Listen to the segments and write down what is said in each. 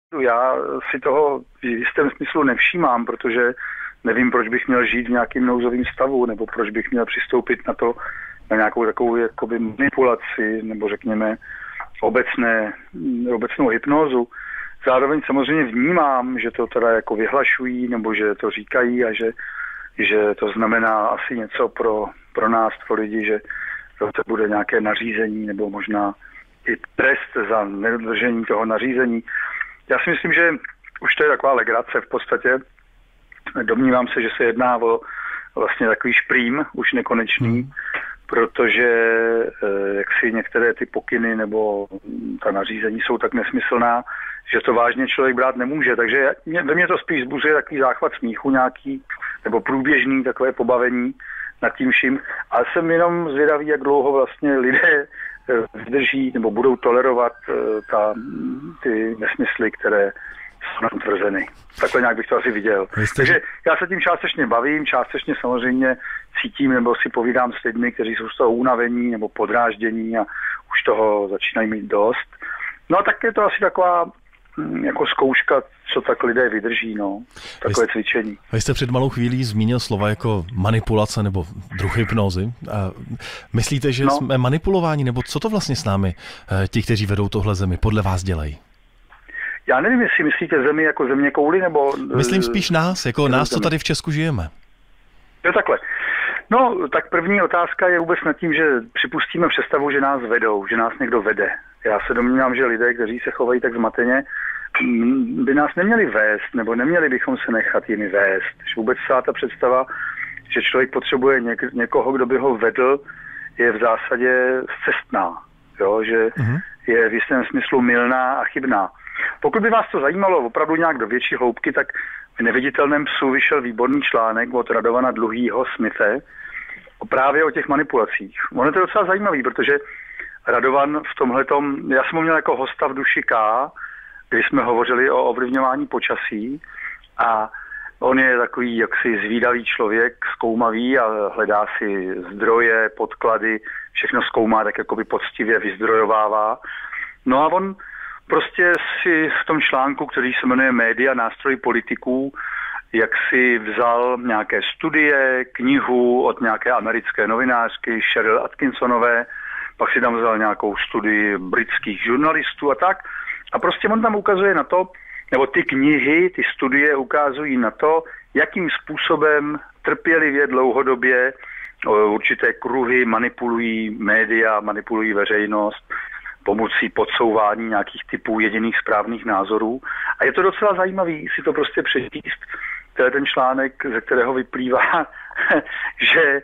Já si toho v jistém smyslu nevšímám, protože nevím, proč bych měl žít v nějakým nouzovém stavu, nebo proč bych měl přistoupit na nějakou takovou jakoby manipulaci, nebo řekněme obecnou hypnózu. Zároveň samozřejmě vnímám, že to teda jako vyhlašují, nebo že to říkají a že to znamená asi něco pro nás, pro lidi, že to bude nějaké nařízení, nebo možná i trest za nedodržení toho nařízení. Já si myslím, že už to je taková legrace v podstatě. Domnívám se, že se jedná o vlastně takový šprým, už nekonečný, protože jaksi některé ty pokyny nebo ta nařízení jsou tak nesmyslná, že to vážně člověk brát nemůže. Takže ve mně to spíš vzbuzuje takový záchvat smíchu nějaký, nebo průběžný takové pobavení nad tím vším. A jsem jenom zvědavý, jak dlouho vlastně lidé vydrží nebo budou tolerovat ty nesmysly, které jsou nám tvrzeny. Takhle nějak bych to asi viděl. Takže já se tím částečně bavím, částečně samozřejmě cítím nebo si povídám s lidmi, kteří jsou z toho unavení nebo podráždění a už toho začínají mít dost. No a tak je to asi taková jako zkouška, co tak lidé vydrží, no. Takové cvičení. Vy jste před malou chvílí zmínil slova jako manipulace nebo druh hypnózy. Myslíte, že jsme manipulováni, nebo co to vlastně s námi ti, kteří vedou tohle zemi, podle vás dělají? Já nevím, jestli myslíte zemi jako země kouli, nebo... Myslím spíš nás, jako nás, co tady v Česku žijeme. Jo, takhle. No, tak první otázka je vůbec nad tím, že připustíme představu, že nás vedou, že nás někdo vede. Já se domnívám, že lidé, kteří se chovají tak zmateně, by nás neměli vést, nebo neměli bychom se nechat jimi vést. Že vůbec celá ta představa, že člověk potřebuje někoho, kdo by ho vedl, je v zásadě zcestná. Jo? Že je v jistém smyslu mylná a chybná. Pokud by vás to zajímalo opravdu nějak do větší hloubky, tak v Neviditelném psu vyšel výborný článek od Radovana Dluhýho Smithe právě o těch manipulacích. Ono je to docela zajímavý, protože Radovan v tomhletom, já jsem ho měl jako hosta v Duši K, kdy jsme hovořili o ovlivňování počasí a on je takový jaksi zvídavý člověk, zkoumavý a hledá si zdroje, podklady, všechno zkoumá, tak jakoby poctivě vyzdrojovává. No a on prostě si v tom článku, který se jmenuje Média, nástroj politiků, jak si vzal nějaké studie, knihu od nějaké americké novinářky Cheryl Atkinsonové, pak si tam vzal nějakou studii britských žurnalistů a tak. A prostě on tam ukazuje na to, nebo ty knihy, ty studie ukazují na to, jakým způsobem trpělivě dlouhodobě určité kruhy manipulují média, manipulují veřejnost pomocí podsouvání nějakých typů jediných správných názorů. A je to docela zajímavý si to prostě přečíst. To je ten článek, ze kterého vyplývá, že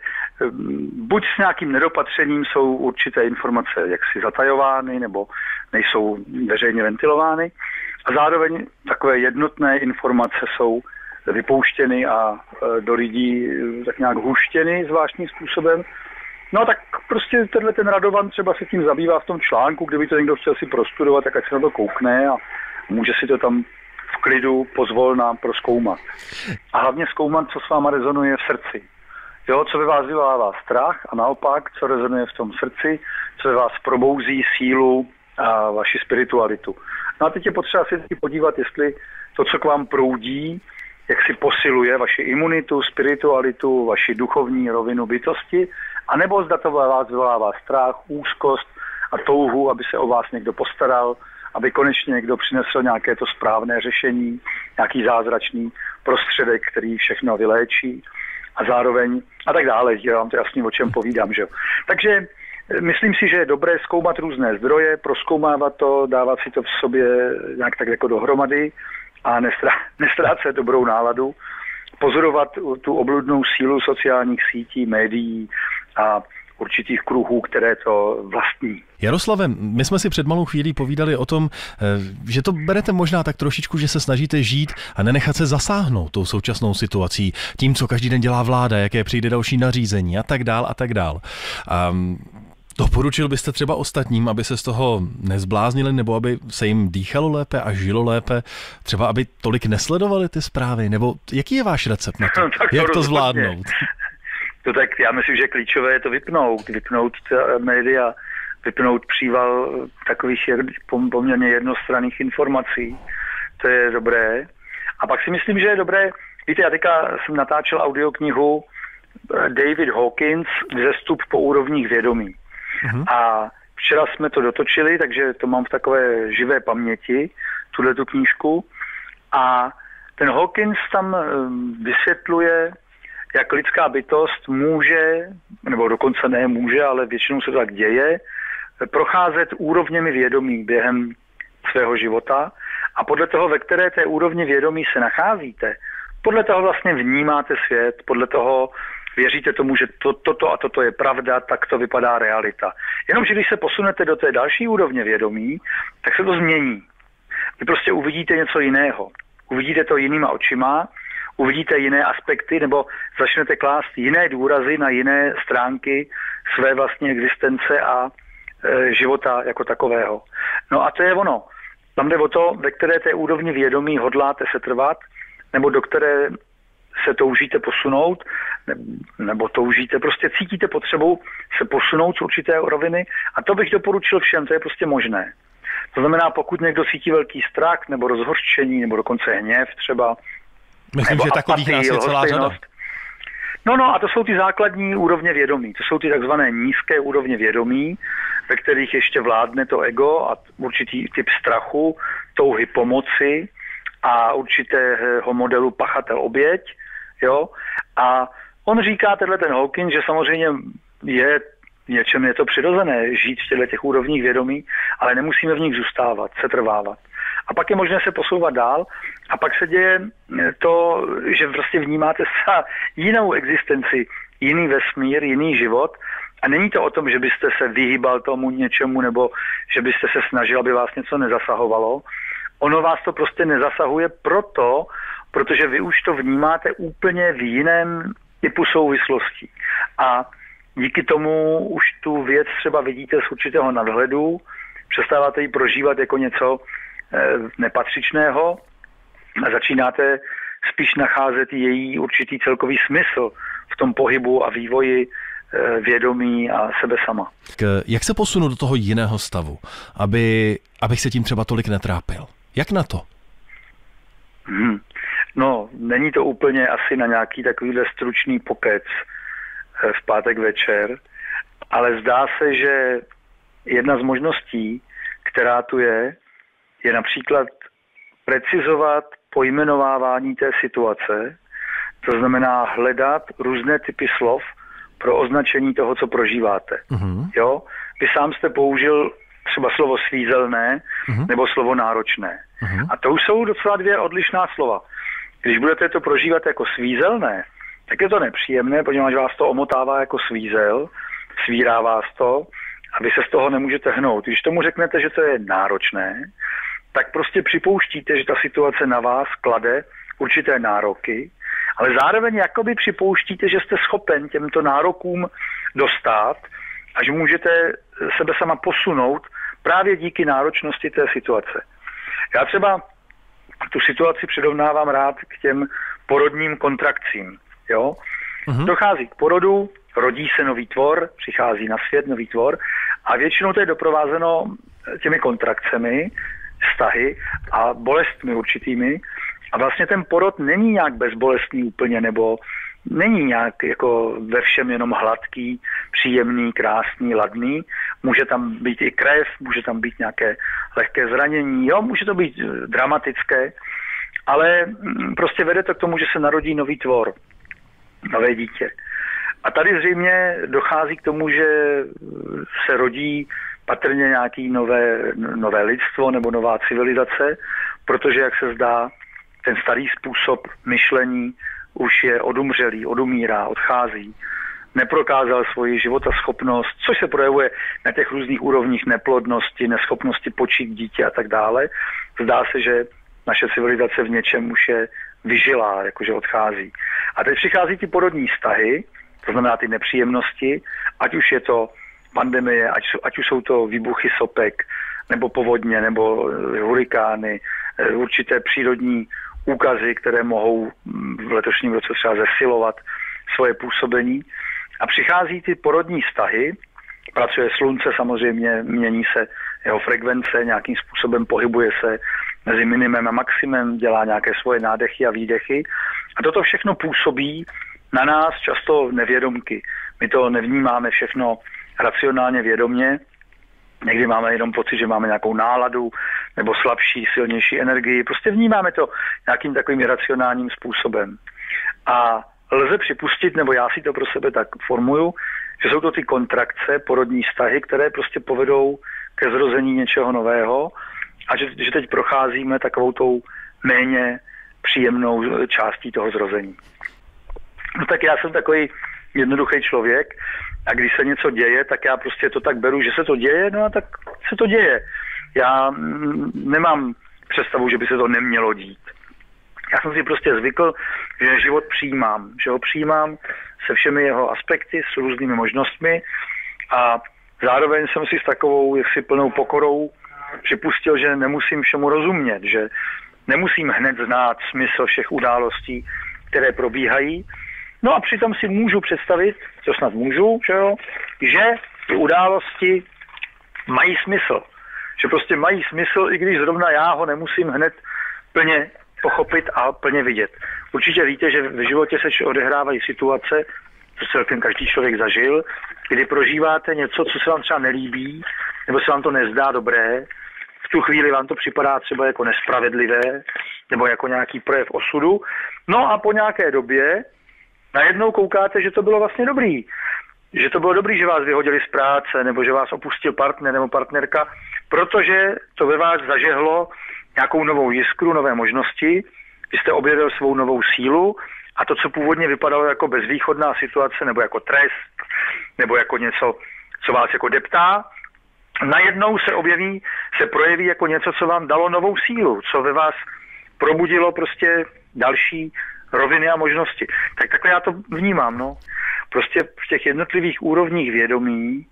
buď s nějakým nedopatřením jsou určité informace jaksi zatajovány nebo nejsou veřejně ventilovány a zároveň takové jednotné informace jsou vypouštěny a do lidí tak nějak huštěny zvláštním způsobem. No tak prostě ten Radovan třeba se tím zabývá v tom článku, kdyby to někdo chtěl si prostudovat, tak ať se na to koukne a může si to tam v klidu pozvolna prozkoumat. A hlavně zkoumat, co s váma rezonuje v srdci. Jo, co ve vás vyvolává strach a naopak, co rezonuje v tom srdci, co ve vás probouzí sílu a vaši spiritualitu. No a teď je potřeba si podívat, jestli to, co k vám proudí, jak si posiluje vaši imunitu, spiritualitu, vaši duchovní rovinu bytosti, anebo zda to vás vyvolává strach, úzkost a touhu, aby se o vás někdo postaral, aby konečně někdo přinesl nějaké to správné řešení, nějaký zázračný prostředek, který všechno vyléčí a zároveň a tak dále. Já vám to jasně o čem povídám, že jo. Takže myslím si, že je dobré zkoumat různé zdroje, prozkoumávat to, dávat si to v sobě nějak tak jako dohromady a nestrácet dobrou náladu, pozorovat tu obludnou sílu sociálních sítí, médií a určitých kruhů, které to vlastní. Jaroslave, my jsme si před malou chvílí povídali o tom, že to berete možná tak trošičku, že se snažíte žít a nenechat se zasáhnout tou současnou situací, tím, co každý den dělá vláda, jaké přijde další nařízení a tak dál a tak dál. Doporučil byste třeba ostatním, aby se z toho nezbláznili, nebo aby se jim dýchalo lépe a žilo lépe, třeba aby tolik nesledovali ty zprávy, nebo jaký je váš recept na to? No, jak to zvládnout? To tak já myslím, že klíčové je to vypnout média, vypnout příval takových poměrně jednostranných informací. to je dobré. A pak si myslím, že je dobré, víte, já teďka jsem natáčel audioknihu David Hawkins, Vzestup po úrovních vědomí. A včera jsme to dotočili, takže to mám v takové živé paměti, tu knížku. A ten Hawkins tam vysvětluje, jak lidská bytost může, nebo dokonce ne může, ale většinou se to tak děje, procházet úrovněmi vědomí během svého života a podle toho, ve které té úrovni vědomí se nacházíte, podle toho vlastně vnímáte svět, podle toho věříte tomu, že toto a toto je pravda, tak to vypadá realita. Jenomže když se posunete do té další úrovně vědomí, tak se to změní. Vy prostě uvidíte něco jiného. Uvidíte to jinýma očima, uvidíte jiné aspekty nebo začnete klást jiné důrazy na jiné stránky své vlastní existence a života jako takového. No a to je ono. Tam jde o to, ve které té úrovni vědomí hodláte se trvat, nebo do které se toužíte posunout, nebo toužíte, prostě cítíte potřebu se posunout z určité roviny a to bych doporučil všem, to je prostě možné. To znamená, pokud někdo cítí velký strach, nebo rozhořčení, nebo dokonce hněv třeba, myslím, že takových nás je celá řada. No a to jsou ty základní úrovně vědomí. To jsou ty takzvané nízké úrovně vědomí, ve kterých ještě vládne to ego a určitý typ strachu, touhy pomoci a určitého modelu pachatel-oběť. Jo? A on říká, ten Hawkins, že samozřejmě je něčem je to přirozené žít v těch úrovních vědomí, ale nemusíme v nich zůstávat, setrvávat. A pak je možné se posouvat dál a pak se děje to, že prostě vnímáte jinou existenci, jiný vesmír, jiný život a není to o tom, že byste se vyhýbal tomu něčemu nebo že byste se snažil, aby vás něco nezasahovalo. Ono vás to prostě nezasahuje protože vy už to vnímáte úplně v jiném typu souvislostí. A díky tomu už tu věc třeba vidíte z určitého nadhledu, přestáváte ji prožívat jako něco nepatřičného a začínáte spíš nacházet její určitý celkový smysl v tom pohybu a vývoji vědomí a sebe sama. Jak se posunu do toho jiného stavu, abych se tím třeba tolik netrápil? Jak na to? No, není to úplně asi na nějaký takovýhle stručný pokec v pátek večer, ale zdá se, že jedna z možností, která tu je například precizovat pojmenovávání té situace, to znamená hledat různé typy slov pro označení toho, co prožíváte. Jo? Vy sám jste použil třeba slovo svízelné nebo slovo náročné. A to už jsou docela dvě odlišná slova. Když budete to prožívat jako svízelné, tak je to nepříjemné, protože vás to omotává jako svízel, svírá vás to a vy se z toho nemůžete hnout. Když tomu řeknete, že to je náročné, tak prostě připouštíte, že ta situace na vás klade určité nároky, ale zároveň jakoby připouštíte, že jste schopen těmto nárokům dostát a že můžete sebe sama posunout právě díky náročnosti té situace. Já třeba tu situaci přirovnávám rád k těm porodním kontrakcím. Jo? Dochází k porodu, rodí se nový tvor, přichází na svět nový tvor a většinou to je doprovázeno těmi kontrakcemi, vztahy a bolestmi určitými. A vlastně ten porod není nějak bezbolestný úplně, nebo není nějak jako ve všem jenom hladký, příjemný, krásný, ladný. Může tam být i krev, může tam být nějaké lehké zranění, jo, může to být dramatické, ale prostě vede to k tomu, že se narodí nový tvor, nové dítě. A tady zřejmě dochází k tomu, že se rodí patrně nějaký nové lidstvo nebo nová civilizace, protože, jak se zdá, ten starý způsob myšlení už je odumřelý, odumírá, odchází. Neprokázal svoji životaschopnost, což se projevuje na těch různých úrovních neplodnosti, neschopnosti počít dítě a tak dále. Zdá se, že naše civilizace v něčem už je vyžilá, jakože odchází. A teď přichází ty porodní vztahy, to znamená ty nepříjemnosti, ať už je to pandemie, ať už jsou to výbuchy sopek, nebo povodně, nebo hurikány, určité přírodní úkazy, které mohou v letošním roce třeba zesilovat svoje působení. A přichází ty porodní vztahy, pracuje slunce samozřejmě, mění se jeho frekvence, nějakým způsobem pohybuje se mezi minimem a maximem, dělá nějaké svoje nádechy a výdechy. A toto všechno působí na nás často nevědomky. My to nevnímáme všechno racionálně vědomně. Někdy máme jenom pocit, že máme nějakou náladu nebo slabší, silnější energii. Prostě vnímáme to nějakým takovým iracionálním způsobem. A lze připustit, nebo já si to pro sebe tak formuju, že jsou to ty kontrakce, porodní vztahy, které prostě povedou ke zrození něčeho nového a že teď procházíme takovou tou méně příjemnou částí toho zrození. No tak já jsem takový jednoduchý člověk a když se něco děje, tak já prostě to tak beru, že se to děje, no a tak se to děje. Já nemám představu, že by se to nemělo dít. Já jsem si prostě zvykl, že život přijímám, že ho přijímám se všemi jeho aspekty, s různými možnostmi a zároveň jsem si s takovou jaksi plnou pokorou připustil, že nemusím všemu rozumět, že nemusím hned znát smysl všech událostí, které probíhají. No a přitom si můžu představit, co snad můžu, že ty události mají smysl. Že prostě mají smysl, i když zrovna já ho nemusím hned plně pochopit a plně vidět. Určitě víte, že v životě se odehrávají situace, co celkem každý člověk zažil, kdy prožíváte něco, co se vám třeba nelíbí, nebo se vám to nezdá dobré. V tu chvíli vám to připadá třeba jako nespravedlivé, nebo jako nějaký projev osudu. No a po nějaké době najednou koukáte, že to bylo vlastně dobrý. Že to bylo dobrý, že vás vyhodili z práce, nebo že vás opustil partner nebo partnerka, protože to ve vás zažehlo nějakou novou jiskru, nové možnosti, vy jste objevil svou novou sílu a to, co původně vypadalo jako bezvýchodná situace, nebo jako trest, nebo jako něco, co vás jako deptá, najednou se projeví jako něco, co vám dalo novou sílu, co ve vás probudilo prostě další roviny a možnosti. Tak takhle já to vnímám, no. Prostě v těch jednotlivých úrovních vědomí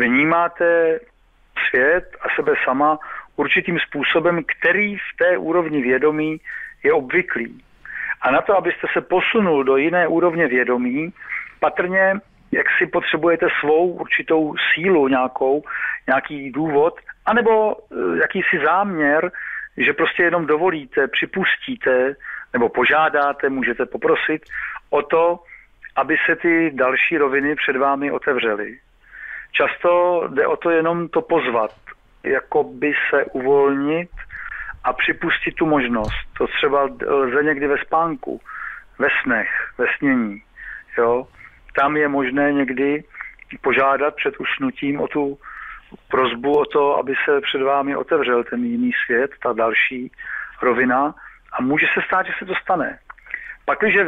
vnímáte svět a sebe sama určitým způsobem, který v té úrovni vědomí je obvyklý. A na to, abyste se posunul do jiné úrovně vědomí, patrně, jak si potřebujete svou určitou sílu nějaký důvod, anebo jakýsi záměr, že prostě jenom dovolíte, připustíte, nebo požádáte, můžete poprosit o to, aby se ty další roviny před vámi otevřely. Často jde o to jenom to pozvat, jakoby se uvolnit a připustit tu možnost. To třeba lze někdy ve spánku, ve snech, ve snění. Jo? Tam je možné někdy požádat před usnutím o tu prosbu o to, aby se před vámi otevřel ten jiný svět, ta další rovina a může se stát, že se to stane. Pakliže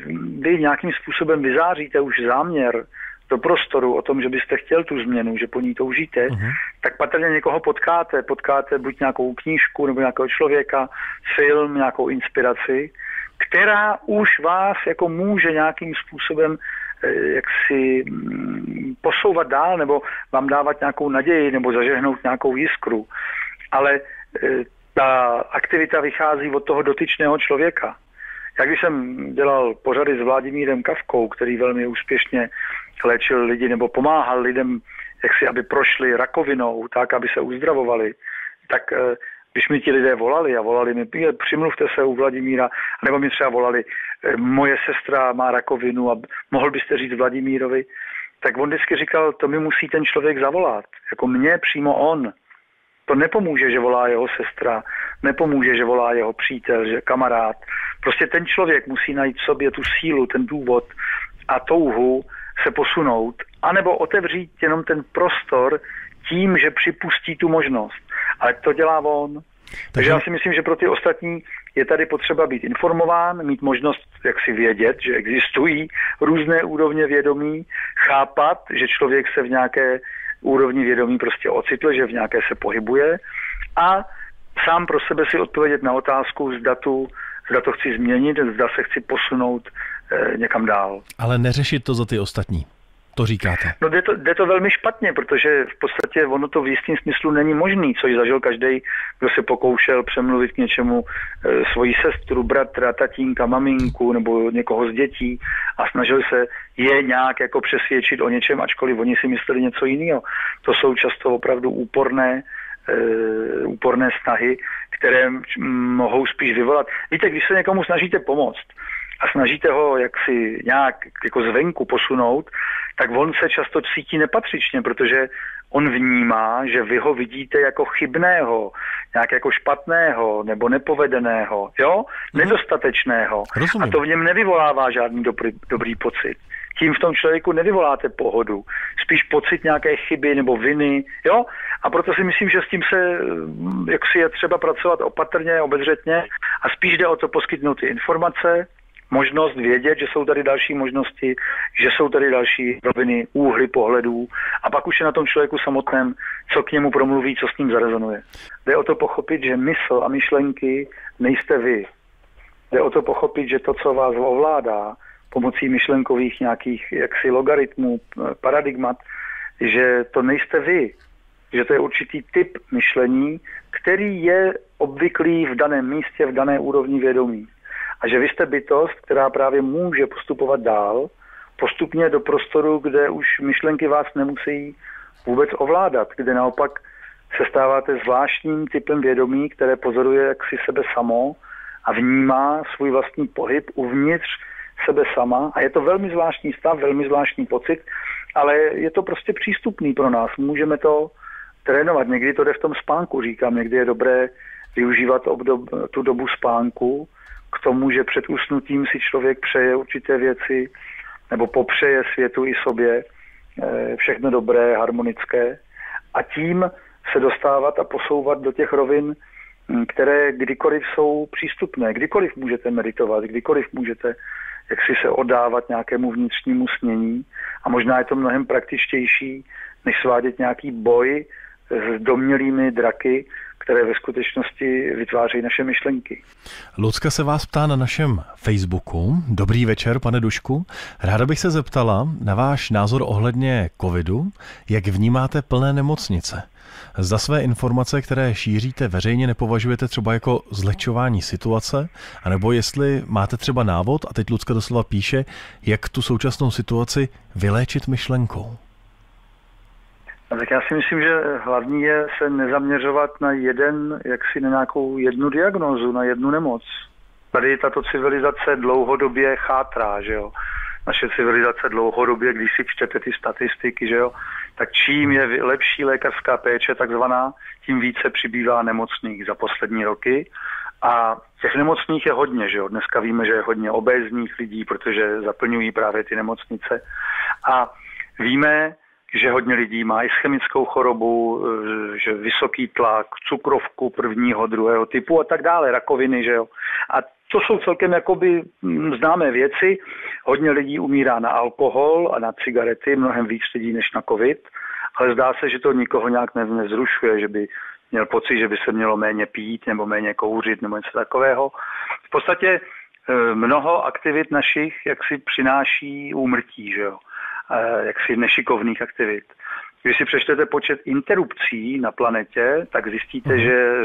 vy nějakým způsobem vyzáříte už záměr do prostoru o tom, že byste chtěl tu změnu, že po ní toužíte, tak patrně někoho potkáte buď nějakou knížku nebo nějakého člověka, film, nějakou inspiraci, která už vás jako může nějakým způsobem jaksi posouvat dál nebo vám dávat nějakou naději nebo zažehnout nějakou jiskru. Ale ta aktivita vychází od toho dotyčného člověka. Jak když jsem dělal pořady s Vladimírem Kafkou, který velmi úspěšně léčil lidi nebo pomáhal lidem, aby prošli rakovinou, tak, aby se uzdravovali, tak když mi ti lidé volali mi, přimluvte se u Vladimíra, nebo mi třeba volali, moje sestra má rakovinu a mohl byste říct Vladimírovi, tak on vždycky říkal, to mi musí ten člověk zavolat, jako mě přímo on. To nepomůže, že volá jeho sestra, nepomůže, že volá jeho přítel, že kamarád. Prostě ten člověk musí najít v sobě tu sílu, ten důvod a touhu se posunout, anebo otevřít jenom ten prostor tím, že připustí tu možnost. Ale to dělá on. Takže já si myslím, že pro ty ostatní je tady potřeba být informován, mít možnost jak si vědět, že existují různé úrovně vědomí, chápat, že člověk se v nějaké úrovni vědomí prostě ocitl, že v nějaké se pohybuje a sám pro sebe si odpovědět na otázku, zda to chci změnit, zda se chci posunout někam dál. Ale neřešit to za ty ostatní. To říkáte. No jde to velmi špatně, protože v podstatě ono to v jistým smyslu není možný, což zažil každý, kdo se pokoušel přemluvit k něčemu svoji sestru, bratra, tatínka, maminku nebo někoho z dětí a snažil se je nějak jako přesvědčit o něčem, ačkoliv oni si mysleli něco jiného. To jsou často opravdu úporné úporné snahy, které mohou spíš vyvolat. Víte, když se někomu snažíte pomoct a snažíte ho jaksi nějak jako zvenku posunout, tak on se často cítí nepatřičně, protože on vnímá, že vy ho vidíte jako chybného, nějak jako špatného nebo nepovedeného, jo? Nedostatečného. Rozumím. A to v něm nevyvolává žádný dobrý pocit. Tím v tom člověku nevyvoláte pohodu. Spíš pocit nějaké chyby nebo viny, jo? A proto si myslím, že s tím se jaksi je třeba pracovat opatrně, obezřetně a spíš jde o to poskytnout ty informace, možnost vědět, že jsou tady další možnosti, že jsou tady další roviny, úhly pohledů a pak už je na tom člověku samotném, co k němu promluví, co s ním zarezonuje. Jde o to pochopit, že mysl a myšlenky nejste vy. Jde o to pochopit, že to, co vás ovládá pomocí myšlenkových nějakých jaksi logaritmů, paradigmat, že to nejste vy, že to je určitý typ myšlení, který je obvyklý v daném místě, v dané úrovni vědomí. A že vy jste bytost, která právě může postupovat dál, postupně do prostoru, kde už myšlenky vás nemusí vůbec ovládat, kde naopak se stáváte zvláštním typem vědomí, které pozoruje jaksi sebe samo a vnímá svůj vlastní pohyb uvnitř sebe sama. A je to velmi zvláštní stav, velmi zvláštní pocit, ale je to prostě přístupný pro nás. Můžeme to trénovat. Někdy to jde v tom spánku, říkám. Někdy je dobré využívat tu dobu spánku k tomu, že před usnutím si člověk přeje určité věci nebo popřeje světu i sobě všechno dobré, harmonické a tím se dostávat a posouvat do těch rovin, které kdykoliv jsou přístupné. Kdykoliv můžete meditovat, kdykoliv můžete jaksi se oddávat nějakému vnitřnímu snění a možná je to mnohem praktičtější, než svádět nějaký boj s domnělými draky, které ve skutečnosti vytvářejí naše myšlenky. Lucka se vás ptá na našem Facebooku. Dobrý večer, pane Dušku. Ráda bych se zeptala na váš názor ohledně covidu, jak vnímáte plné nemocnice. Zda své informace, které šíříte veřejně, nepovažujete třeba jako zlehčování situace, anebo jestli máte třeba návod, a teď Lucka doslova píše, jak tu současnou situaci vyléčit myšlenkou. Tak já si myslím, že hlavní je se nezaměřovat na na nějakou jednu diagnózu, na jednu nemoc. Tady tato civilizace dlouhodobě chátrá, že jo. Naše civilizace dlouhodobě, když si čtete ty statistiky, že jo, tak čím je lepší lékařská péče takzvaná, tím více přibývá nemocných za poslední roky. A těch nemocných je hodně, že jo. Dneska víme, že je hodně obézních lidí, protože zaplňují právě ty nemocnice. A víme, že hodně lidí má ischemickou chorobu, že vysoký tlak, cukrovku prvního, druhého typu a tak dále, rakoviny, že jo. A to jsou celkem jakoby známé věci. Hodně lidí umírá na alkohol a na cigarety, mnohem víc lidí než na covid, ale zdá se, že to nikoho nějak nezrušuje, že by měl pocit, že by se mělo méně pít nebo méně kouřit nebo něco takového. V podstatě mnoho aktivit našich jaksi přináší úmrtí, že jo. Jaksi nešikovných aktivit. Když si přečtete počet interrupcí na planetě, tak zjistíte, že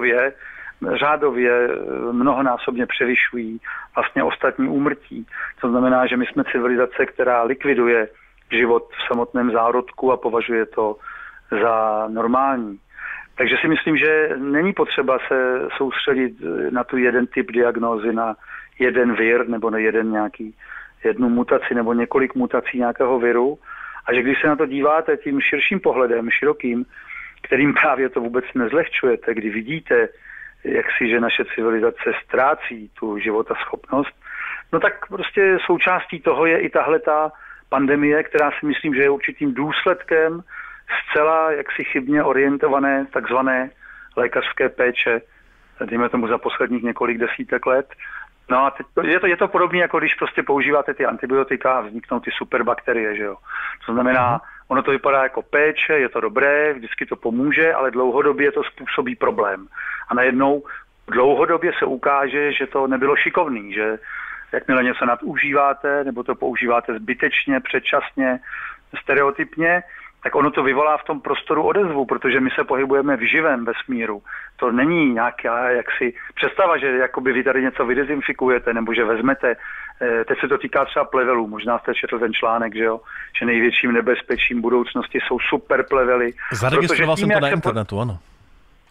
řádově mnohonásobně převyšují vlastně ostatní úmrtí. To znamená, že my jsme civilizace, která likviduje život v samotném zárodku a považuje to za normální. Takže si myslím, že není potřeba se soustředit na tu jeden typ diagnózy, na jeden vir nebo na jednu mutaci nebo několik mutací nějakého viru a že když se na to díváte tím širším pohledem, širokým, kterým právě to vůbec nezlehčujete, kdy vidíte, že naše civilizace ztrácí tu životaschopnost, no tak prostě součástí toho je i tahleta pandemie, která si myslím, že je určitým důsledkem zcela chybně orientované takzvané lékařské péče, dejme tomu za posledních několik desítek let. No a teď je to podobné, jako když prostě používáte ty antibiotika a vzniknou ty superbakterie, že jo. To znamená, ono to vypadá jako péče, je to dobré, vždycky to pomůže, ale dlouhodobě to způsobí problém. A najednou dlouhodobě se ukáže, že to nebylo šikovný, že jakmile něco nadužíváte, nebo to používáte zbytečně, předčasně, stereotypně, tak ono to vyvolá v tom prostoru odezvu, protože my se pohybujeme v živém vesmíru. To není nějaká představa, že jakoby vy tady něco vydezinfikujete, nebo že vezmete, teď se to týká třeba plevelů, možná jste četl ten článek, že jo, že největším nebezpečím budoucnosti jsou super plevely. Zaregistroval jsem to na internetu, ano.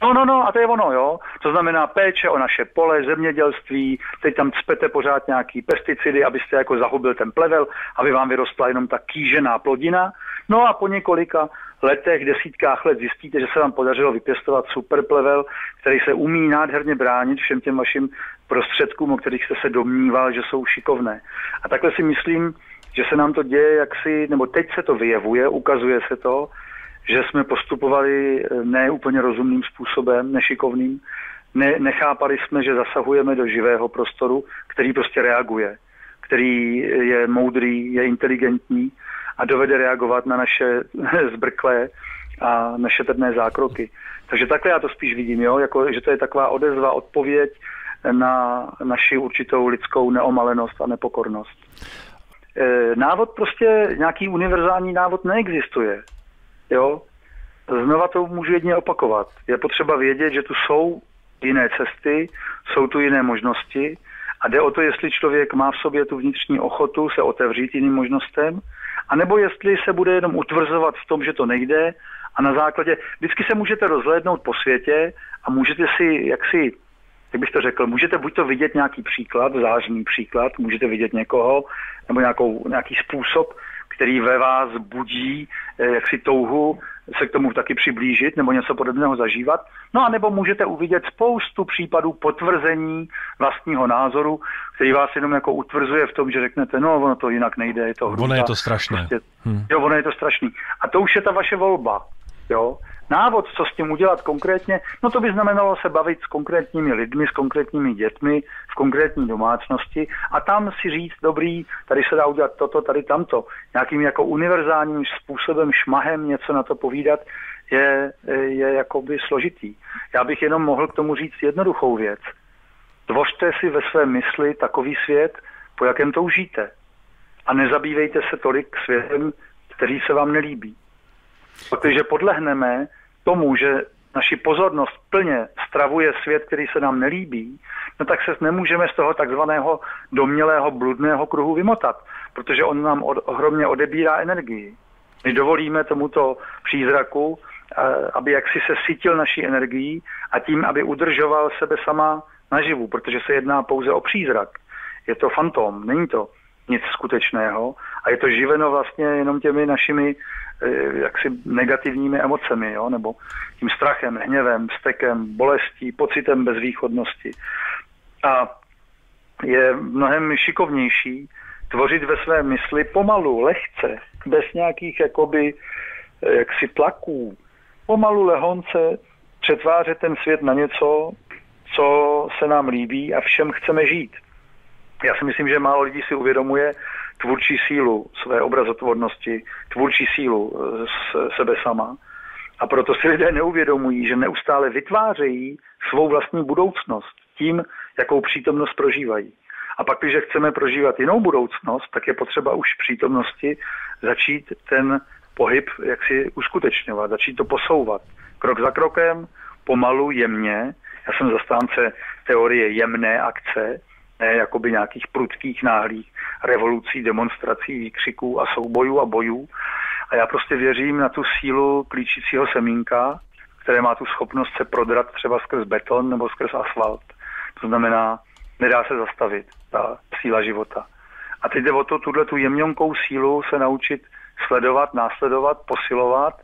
No, a to je ono, jo. To znamená péče o naše pole, zemědělství, teď tam cpete pořád nějaký pesticidy, abyste jako zahubil ten plevel, aby vám vyrostla jenom ta kýžená plodina. No a po několika letech, desítkách let zjistíte, že se vám podařilo vypěstovat super plevel, který se umí nádherně bránit všem těm vašim prostředkům, o kterých jste se domníval, že jsou šikovné. A takhle si myslím, že se nám to děje jaksi, nebo teď se to vyjevuje, ukazuje se to, že jsme postupovali ne úplně rozumným způsobem, nešikovným. Nechápali jsme, že zasahujeme do živého prostoru, který prostě reaguje, který je moudrý, je inteligentní a dovede reagovat na naše zbrklé a nešetrné zákroky. Takže takhle já to spíš vidím, jo? Jako, že to je taková odezva, odpověď na naši určitou lidskou neomalenost a nepokornost. Návod prostě, nějaký univerzální návod neexistuje. Jo? Znova to můžu jedině opakovat. Je potřeba vědět, že tu jsou jiné cesty, jsou tu jiné možnosti a jde o to, jestli člověk má v sobě tu vnitřní ochotu se otevřít jiným možnostem, anebo jestli se bude jenom utvrzovat v tom, že to nejde a na základě, vždycky se můžete rozhlédnout po světě a můžete si, jak bych to řekl, můžete buď to vidět nějaký příklad, zářný příklad, můžete vidět někoho, nebo nějaký způsob, který ve vás budí jaksi touhu se k tomu taky přiblížit nebo něco podobného zažívat. No a nebo můžete uvidět spoustu případů potvrzení vlastního názoru, který vás jenom jako utvrzuje v tom, že řeknete, no ono to jinak nejde, je to hrůza. Ono je to strašné. Prostě, jo, ono je to strašný. A to už je ta vaše volba. Jo. Návod, co s tím udělat konkrétně, no to by znamenalo se bavit s konkrétními lidmi, s konkrétními dětmi, v konkrétní domácnosti a tam si říct, dobrý, tady se dá udělat toto, tady tamto. Nějakým jako univerzálním způsobem, šmahem něco na to povídat je jakoby složitý. Já bych jenom mohl k tomu říct jednoduchou věc. Tvořte si ve své mysli takový svět, po jakém toužíte. A nezabývejte se tolik světem, který se vám nelíbí. Protože podlehneme tomu, že naši pozornost plně stravuje svět, který se nám nelíbí, no tak se nemůžeme z toho takzvaného domnělého bludného kruhu vymotat, protože on nám ohromně odebírá energii. My dovolíme tomuto přízraku, aby jaksi se sytil naší energií a tím, aby udržoval sebe sama naživu, protože se jedná pouze o přízrak. Je to fantom, není to nic skutečného a je to živeno vlastně jenom těmi našimi jaksi negativními emocemi, jo? Nebo tím strachem, hněvem, vztekem, bolestí, pocitem bezvýchodnosti. A je mnohem šikovnější tvořit ve své mysli pomalu, lehce, bez nějakých jaksi tlaků, pomalu lehonce přetvářet ten svět na něco, co se nám líbí a všem chceme žít. Já si myslím, že málo lidí si uvědomuje tvůrčí sílu své obrazotvornosti, tvůrčí sílu sebe sama. A proto si lidé neuvědomují, že neustále vytvářejí svou vlastní budoucnost tím, jakou přítomnost prožívají. A pak, když chceme prožívat jinou budoucnost, tak je potřeba už v přítomnosti začít ten pohyb jaksi uskutečňovat, začít to posouvat. Krok za krokem, pomalu, jemně. Já jsem zastánce teorie jemné akce, ne jakoby nějakých prudkých, náhlých revolucí, demonstrací, výkřiků a soubojů a bojů. A já prostě věřím na tu sílu klíčícího semínka, které má tu schopnost se prodrat třeba skrz beton nebo skrz asfalt. To znamená, nedá se zastavit ta síla života. A teď jde o to, tu jemňonkou sílu se naučit sledovat, následovat, posilovat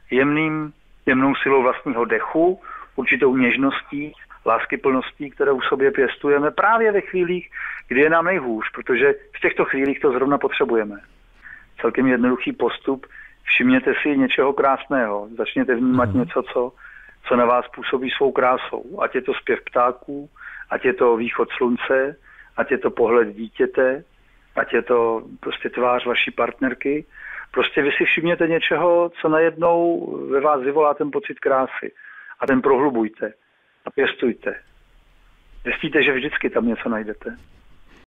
jemnou silou vlastního dechu, určitou něžností, láskyplností, kterou v sobě pěstujeme právě ve chvílích, kdy je nám nejhůř, protože v těchto chvílích to zrovna potřebujeme. Celkem jednoduchý postup, všimněte si něčeho krásného, začněte vnímat něco, co na vás působí svou krásou. Ať je to zpěv ptáků, ať je to východ slunce, ať je to pohled dítěte, ať je to prostě tvář vaší partnerky. Prostě vy si všimněte něčeho, co najednou ve vás vyvolá ten pocit krásy. A ten prohlubujte a pěstujte. Zjistíte, že vždycky tam něco najdete.